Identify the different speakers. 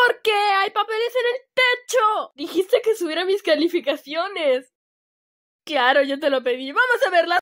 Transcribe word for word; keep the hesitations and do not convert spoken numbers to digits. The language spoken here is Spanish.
Speaker 1: ¿Por qué? ¡Hay papeles en el techo! Dijiste que subiera mis calificaciones. Claro, yo te lo pedí. Vamos a verlas.